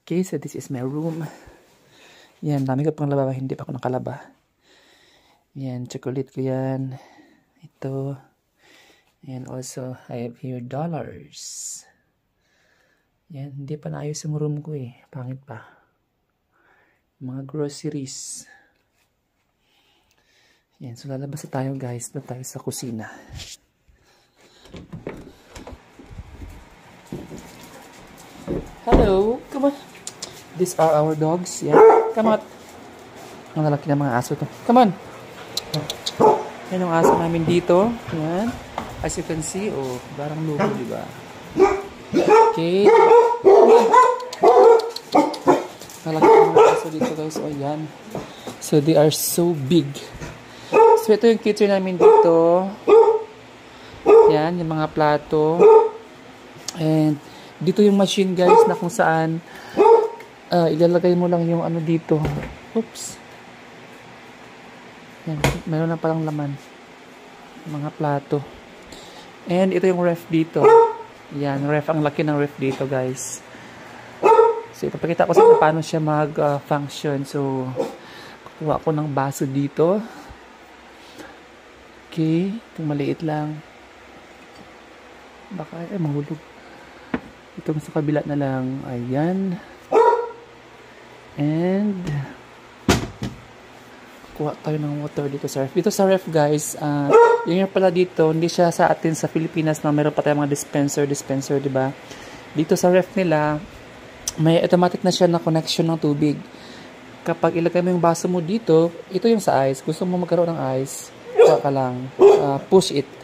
Okay, so this is my room. Yan, dami ko pang laba, hindi pa ako nakalaba. Yan, chocolate ko yan. Ito. And also, I have here dollars. Yan, hindi pa naayos yung room ko eh. Pangit pa. Mga groceries. Yan, so lalabas na tayo guys. Doon tayo sa kusina. Hello, come on. These are our dogs. Yeah, come on. Ang lalaki ng mga aso to. Come on. Yan ang aso namin dito. Yan. As you can see, oh, barang lugo, di ba? Okay. Lalaki ng mga aso dito guys. Oh, yan. So they are so big. So ito yung kitchen namin dito. Yan, yung mga plato. And dito yung machine guys na kung saan ilalagay mo lang yung ano dito. Oops. Yan, meron na palang laman. Mga plato. And ito yung ref dito. Yan, ref. Ang laki ng ref dito guys. So ipapakita ko sa inyo paano siya mag-function. So kukuha ko ng baso dito. Okay. Itong maliit lang. Baka mahulog. Itong sa kabila na lang. Ayan. And kuha tayo ng water dito sa ref. Dito sa ref guys, yung pala dito, hindi siya sa atin sa Pilipinas na meron pa tayong mga dispenser, diba? Dito sa ref nila, may automatic na siya na connection ng tubig. Kapag ilagay mo yung baso mo dito, ito yung sa ice. Gusto mo magkaroon ng ice, kuha ka lang. Push it.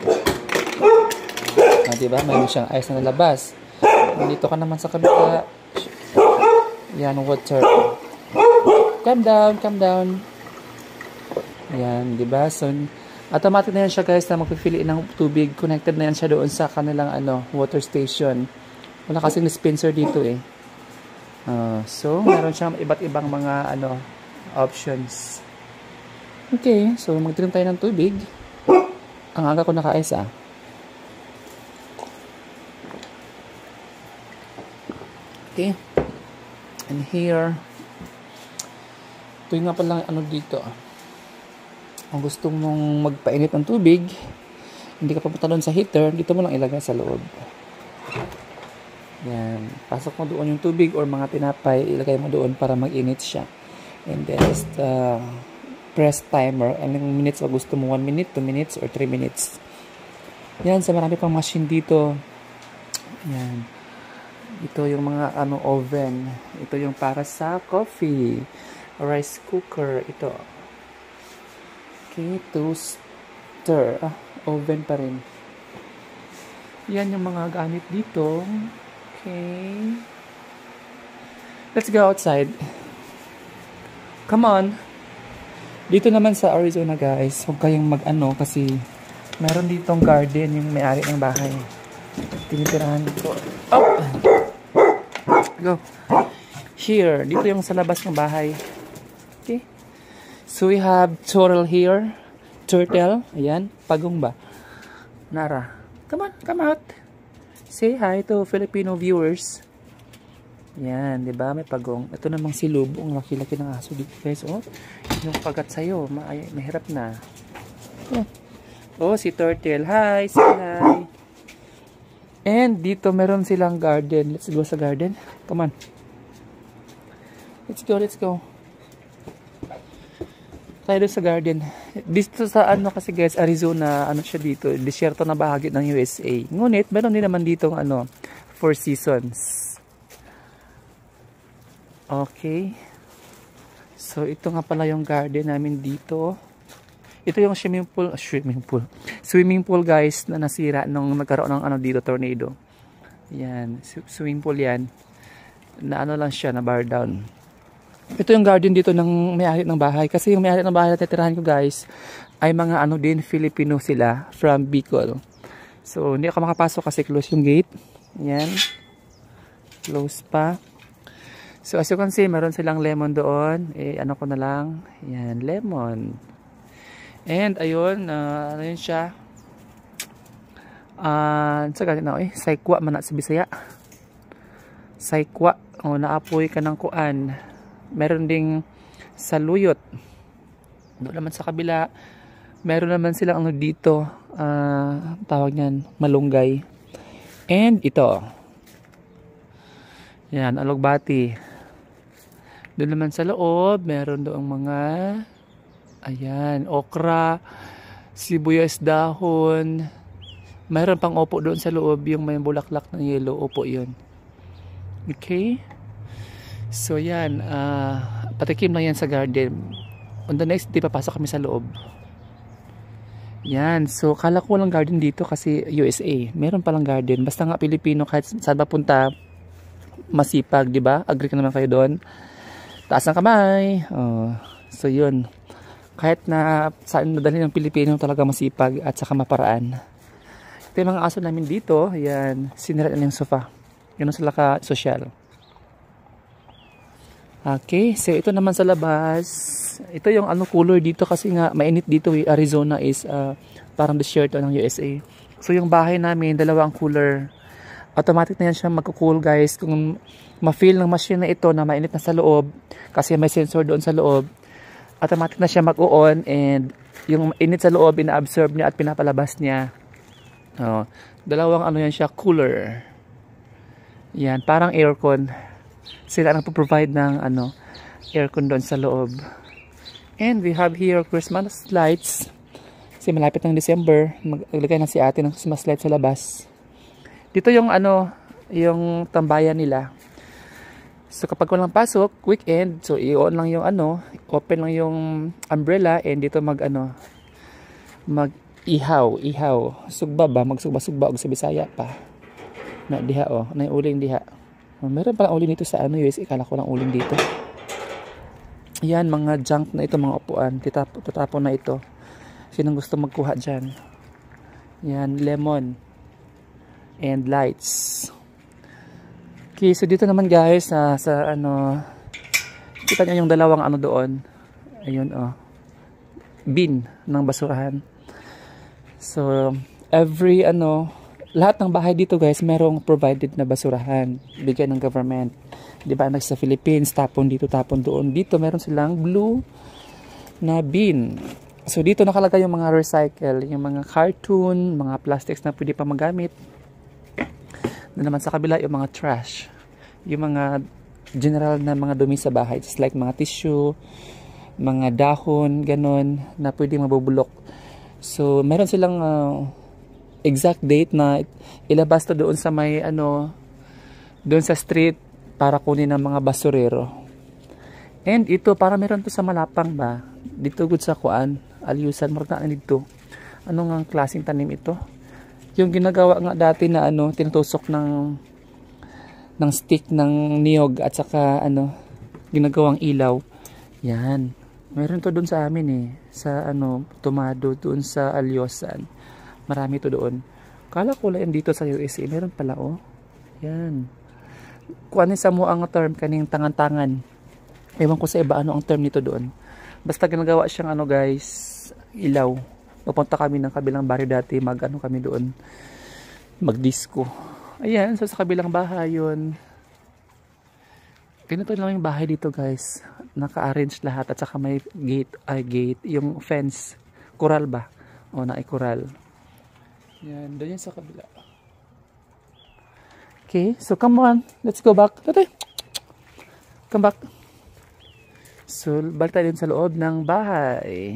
Diba? Mayroon siyang ice na nalabas. Dito ka naman sa kabila. Yan, water. Calm down. Yan, diba? So, automatic na yan siya guys na magpipili ng tubig. Connected na yan siya doon sa kanilang water station. Wala kasing dispenser dito eh. So, meron siyang iba't ibang mga options. Okay, so magtirim tayo ng tubig. Ang aga ko naka-ice Okay. And here, ito yung nga palang dito. Kung gusto mong magpainit ng tubig, hindi ka papunta doon sa heater, dito mo lang ilagay sa loob. Yan. Pasok mo doon yung tubig or mga tinapay, ilagay mo doon para mag-init siya. And then, just press timer. Anong minutes ba gusto mo? 1 minute, 2 minutes, or 3 minutes. Yan. Sa marami pang machine dito. Yan. Ito yung mga oven. Ito yung para sa coffee. Rice cooker. Ito. Okay, toaster. Oven pa rin. Yan yung mga gamit dito. Okay. Let's go outside. Come on. Dito naman sa Arizona guys, huwag kayong kasi meron ditong garden yung may-ari ng bahay. Tinitirahan dito. Oh! Go. Here. Dito yung sa labas ng bahay. Okay. So we have turtle here. Turtle. Ayan. Pagong ba? Nara. Come on. Come out. Say hi to Filipino viewers. Ayan. Diba? May pagong. Ito namang si Lub. Ang laki-laki ng aso dito guys. Oh. Yung pagat sa'yo. Mahirap na. Oh, si Turtle. Hi. Say hi. And dito meron silang garden. Let's go sa garden. Come on. Let's go. Tayo sa garden. Dito sa kasi guys, Arizona, siya dito, disyerto na bahagi ng USA. Ngunit, meron din naman ditong 4 seasons. Okay. So, ito nga pala yung garden namin dito. Ito yung swimming pool guys na nasira nung nagkaroon ng dito tornado. Yan, swimming pool yan. Na lang siya, na bar down. Ito yung garden dito ng may-ari ng bahay. Kasi yung may-ari ng bahay na titirahan ko guys, ay mga din, Filipino sila from Bicol. So, hindi ako makapasok kasi close yung gate. Yan. Close pa. So, as you can see, meron silang lemon doon. Ko na lang. Yan, lemon. And ayun, yun siya. Sa ganyan na saikwa man na sa Bisaya. Saikwa. O, naapoy ka ng kuan. Meron ding saluyot. Doon naman sa kabila, meron naman silang ano dito, tawag niyan, malunggay. And ito. Yan, alugbati. Doon naman sa loob, meron doong mga, ayan, okra, sibuyas dahon. Mayroon pang opo doon sa loob, yung may bulaklak ng yellow, opo yun. Okay? So yan, patikim lang yan sa garden. On the next day, papasok kami sa loob. Yan, so kala ko walang garden dito kasi USA. Meron palang garden. Basta nga Pilipino, kahit saan ba punta, masipag, di ba? Agree ka naman kayo doon. Taas ng kamay. So yun. Kahit na saan nadali ng Pilipino, talaga masipag at saka maparaan. Ito yung mga aso namin dito. Yan, sinira na yung sofa. Ganun sila ka-social. Okay, so ito naman sa labas. Ito yung ano cooler dito kasi nga mainit dito. Arizona is parang desert ng USA. So yung bahay namin, dalawang cooler. Automatic na yan siya magko-cool guys. Kung ma-feel ng machine na ito na mainit na sa loob, kasi may sensor doon sa loob, automatic na siya mag-on and yung init sa loob, ina-absorb niya at pinapalabas niya. Dalawang ano yan siya, cooler. Yan, parang aircon. Sila ang provide ng ano, aircon doon sa loob. And we have here Christmas lights. Kasi malapit ng December, maglagay na si ate ng Christmas lights sa labas. Dito yung ano, yung tambayan nila. So kapag walang pasok, weekend, so i-on lang yung ano, open lang yung umbrella and dito mag ano, mag-ihaw. Sugba ba? Magsugba-sugba og sa Bisaya pa. Na diha na uling diha. Meron palang uling dito sa ano USA, kala ko lang uling dito. Yan, mga junk na ito, mga upuan. Tatapon na ito. Sinong gusto magkuha dyan? Yan, lemon. And lights. Okay, so dito naman guys, sa ano, kita nyo yung dalawang ano doon. Ayun, bin ng basurahan. So, every ano, lahat ng bahay dito guys, merong provided na basurahan. Bigay ng government. Diba, sa Philippines, tapon dito, tapon doon. Dito, meron silang blue na bin. So, dito nakalagay yung mga recycle, yung mga cartoon, mga plastics na pwede pa magamit. Doon naman sa kabila, yung mga trash. Yung mga general na mga dumi sa bahay. Just like mga tissue, mga dahon, ganon, na pwede mabubulok. So, meron silang exact date na ilabas to doon sa may, ano, doon sa street, para kunin ng mga basurero. And ito, para meron to sa Malapang ba? Dito good sa kuan, Alyusan, marga na dito. Ano nga klaseng tanim ito? Yung ginagawa nga dati na ano, tinutusok ng stick ng niyog at saka ano, ginagawang ilaw. Yan. Meron to doon sa amin eh. Sa ano, Tomado, doon sa Alyusan. Marami to doon. Kala ko lang dito sa USA. Meron pala Yan. Kuhanin sa mo ang term kaning tangan-tangan. Ewan ko sa iba ano ang term nito doon. Basta ginagawa siyang ano guys, ilaw. Pupunta kami ng kabilang baryo dati, mag-ano kami doon, mag-disco. Ayan, so sa kabilang bahay yun. Ganito lang yung bahay dito guys. Naka-arrange lahat at saka may gate, yung fence. Coral ba? Na-coral. Yan, doon yan sa kabila. Okay, so come on. Let's go back. Come back. So, balik tayo din sa loob ng bahay.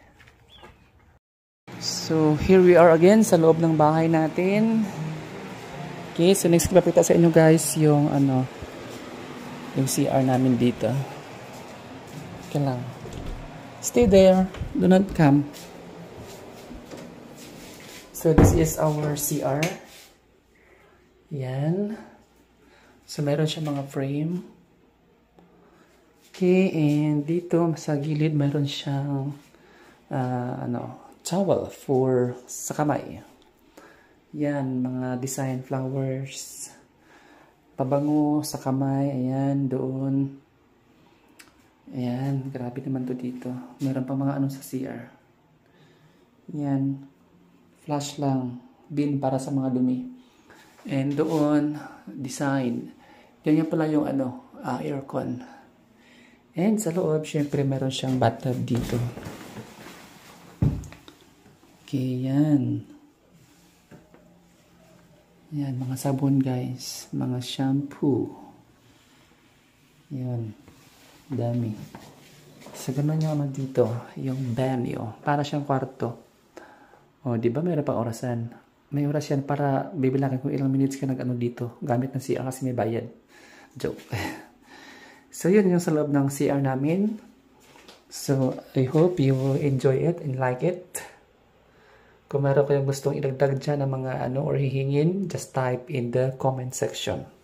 So, here we are again sa loob ng bahay natin. Okay, so next papita sa inyo guys yung ano, yung CR namin dito. Okay lang. Stay there. Do not come. So, this is our CR. Yan. So, meron siya mga frame. Okay, and dito sa gilid meron siyang towel for sa kamay. Yan, mga design flowers. Pabango sa kamay. Ayan, doon. Ayan, grabe naman to dito. Meron pa mga ano sa CR. Yan. Flash lang. Bin para sa mga dumi. And doon, design. Yan nga pala yung aircon. And sa loob, syempre meron siyang bathtub dito. Okay, yan. Yan, mga sabon guys. Mga shampoo. Yan. Dami. So, ganun yung dito. Yung banyo. Para siyang kwarto. O, di ba mayroon pang orasan? May oras yan para bibilangin kung ilang minutes ka dito. Gamit ng CR kasi may bayad. Joke. So, yun yung sa loob ng CR namin. So, I hope you will enjoy it and like it. Kung meron kayong gustong idagdag dyan ng mga or hihingin, just type in the comment section.